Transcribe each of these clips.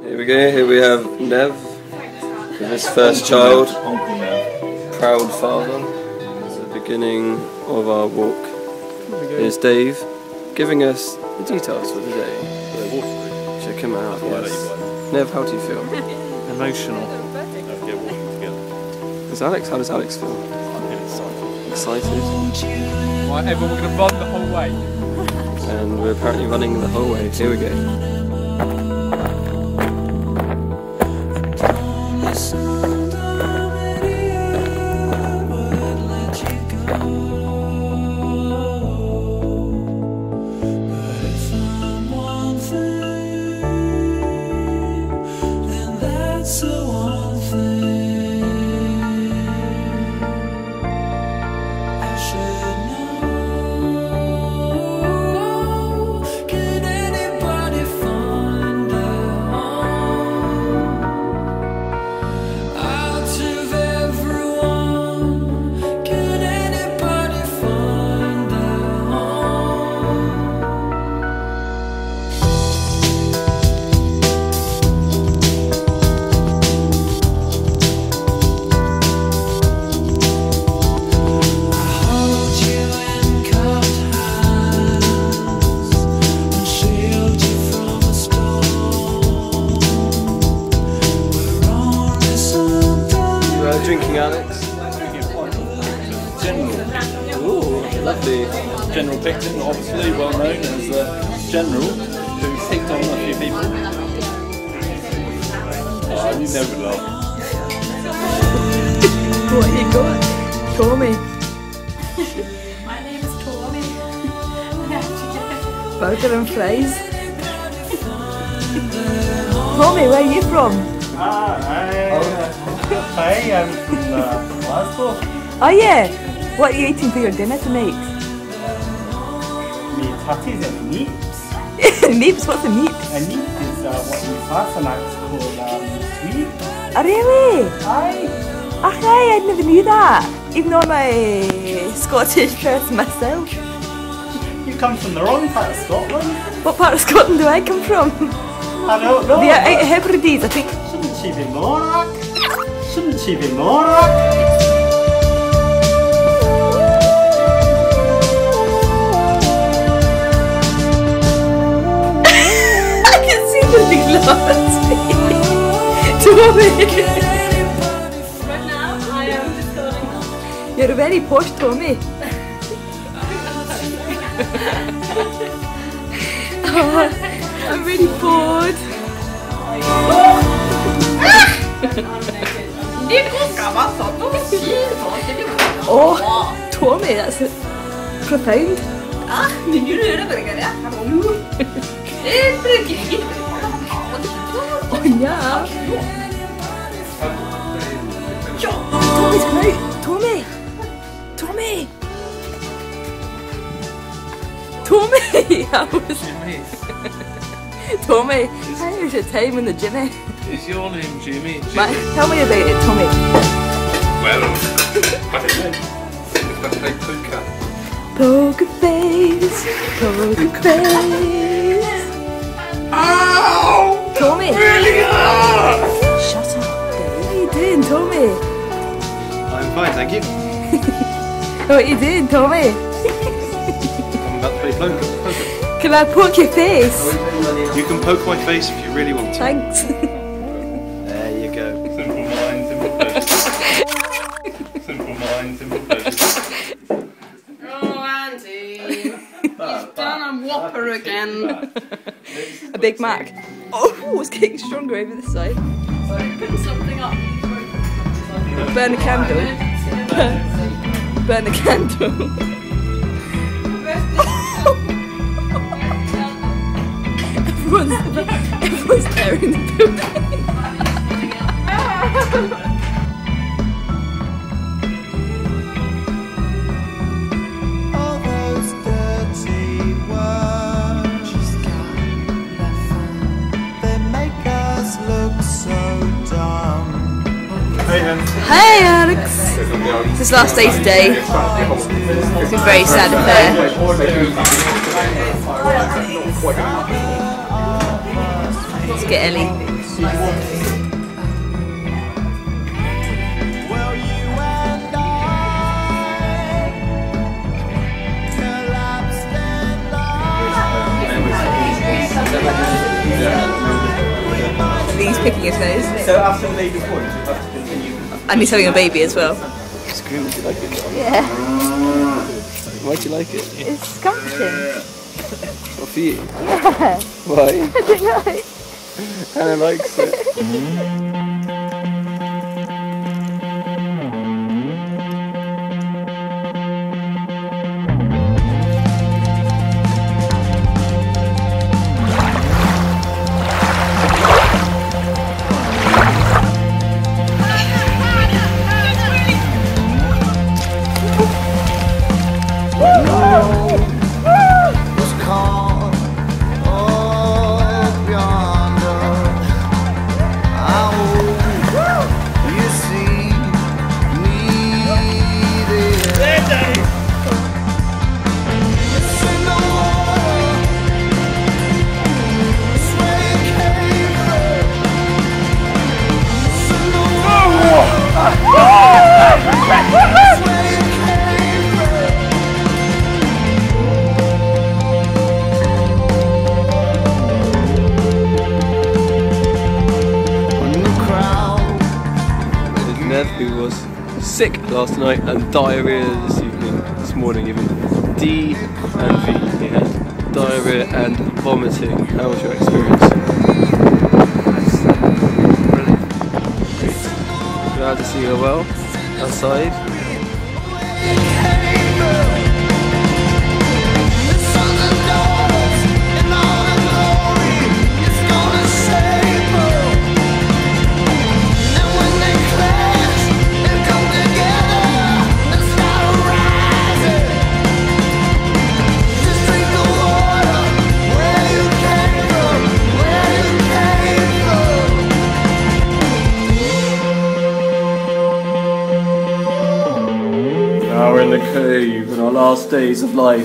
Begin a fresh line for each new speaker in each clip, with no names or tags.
Here we go, here we have Nev with his first child, proud father. It's the beginning of our walk. Here's Dave giving us the details for the day. Check him out, yes. Nev, how do you feel?
Emotional.
How does Alex feel? Excited.
Right, everyone, we're going to run the whole way.
And we're apparently running the whole way. Here we go. Drinking, Alex?
General.
Ooh, lovely.
General Picton, obviously well known as the General, who picked on a few people. You never laugh.
What you got? Tommy.
My name is Tommy.
Burger and fries. Tommy, where are you from?
Hi, I'm from Glasgow.
Oh yeah. What are you eating for your dinner tonight?
Me tatties and neeps.
Neeps? What's a neep?
A neep is what we Sassenachs call sweet.
Oh really?
Aye.
Ach aye, I never knew that. Even though I'm a Scottish person myself.
You come from the wrong part of Scotland.
What part of Scotland do I come from?
I don't know.
The out Hebrides, I think.
Shouldn't she be Morag? Shouldn't she be Morag?
I can see the big laughs. Tommy.
Right now, I am just going.
You're a very posh Tommy. Oh, I'm really bored. Oh, Tommy, that's profound. Oh yeah. Tommy's come out. Tommy. Tommy. Tommy. Tommy, how was your time in the Jimmy?
Is your name Jimmy?
Tell me about it, Tommy.
Well, I play poker.
Poker face, poker face.
Ow!
Tommy.
Really hard!
Shut up. What are you doing, Tommy?
I'm fine, thank you.
What are you doing, Tommy?
I'm about to play poker.
Can I poke your face?
You can poke my face if you really want to.
Thanks.
There you go.
Simple mind, simple pleasure. Simple mind, simple pleasure.
Oh, Andy. You've done a whopper again.
A Big Mac. Oh, it's getting stronger over this side.
Put something up.
Burn a candle. Burn the candle. Everyone's there in the building.
All those dirty words, they make us look so dumb.
Hey Alex! It's his last day today. It's been very sad affair. Let's get Ellie.
Well, you and I collapsed and
He's picking his nose.
So after the lady point, you have to continue.
And he's having a baby as well.
Scream, do you like it?
Yeah.
Why do you like it?
It's comforting.
What for you?
Yeah.
Why?
I don't know.
Hannah likes it.
was caught up yonder. Oh, you see me there. It's in the water. It's where you came from. It's in the water. It's where you came from.
Nev, who was sick last night and diarrhea this morning even. D and V, he had diarrhea and vomiting. How was your experience? Brilliant. Great. Glad to see you well outside.
Now we're in the cave in our last days of life.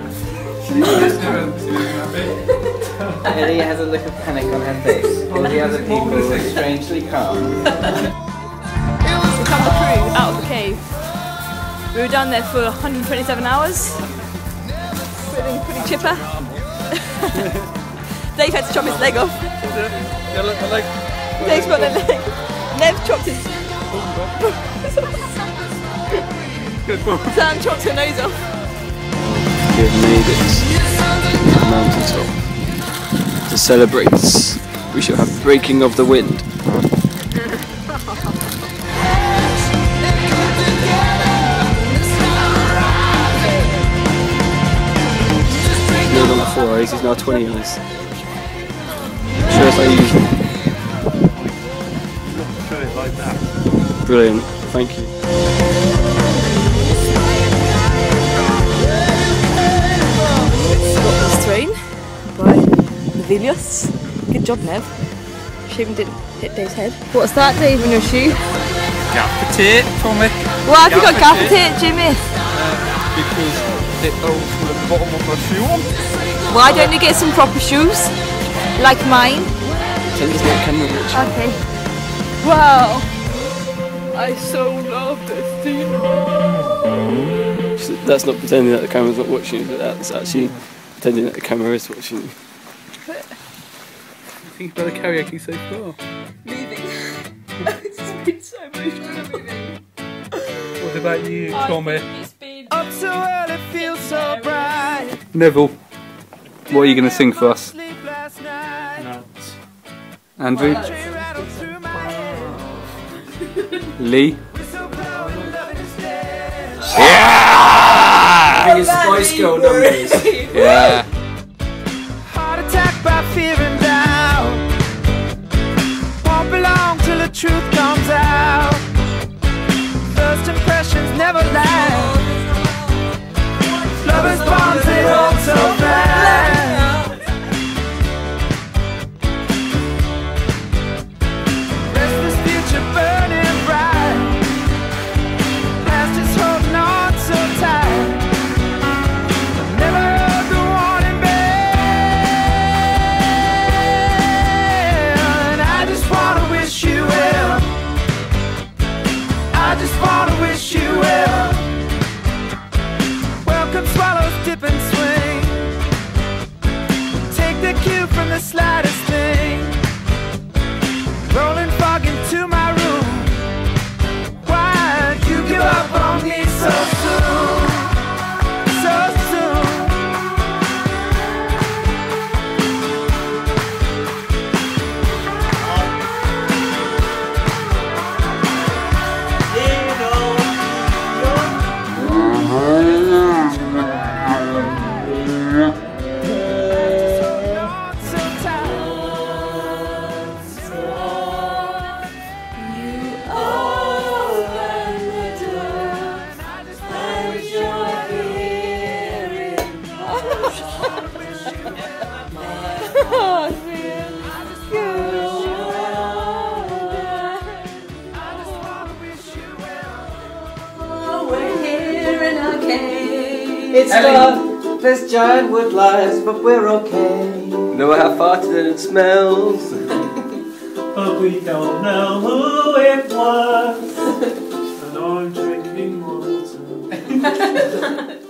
Ellie has a look of panic on her face. All the other people are strangely calm.
We come the crew out of the cave. We were down there for 127 hours. Feeling pretty chipper. Dave had to chop his leg off. Dave's got the leg. Nev chopped his... Sam chopped her nose off.
We have made it to the mountaintop. To celebrate, we shall have breaking of the wind. He's no longer 4 eyes, he's now 20 eyes. Sure, it's like usual. Brilliant, thank you.
Thrown by Navilios. Good job, Nev. Shame you didn't hit Dave's head. What's that, Dave, in your shoe?
Gaff-a-tate, Tommy.
Why have you got gaff-a-tate, Jimmy?
Because it goes to the bottom of my shoe.
Why don't you get some proper shoes? Like mine?
Tell us what camera watching.
Okay.
Wow. I so love this team.
That's not pretending that the camera's not watching you, but that's actually pretending that the camera is watching you.
Think about the karaoke so far.
Leaving. It's been so emotional leaving.
What about you, Tommy?
It's been
Up so early, feels so bright.
Neville, what are you going to sing for us?
Sleep last night.
Andrew?
Train rattled through my head.
Lee?
So proud of loving instead.
I think it's Spice Girl numbers.
Yeah.
Heart attack by fear and doubt. Won't belong till the truth comes out. First impressions never lie. Lovers' bonds, they hold so fast. Restless future burning bright. Past is holding on so tight. Never heard the warning bell, and I just you from the slightest thing. Rolling fog into my room. Why'd you give up on me so soon? So soon.
It's dark, there's giant wood lies, but we're okay.
Know how farted and it smells.
But we don't know who it was. And I'm drinking water.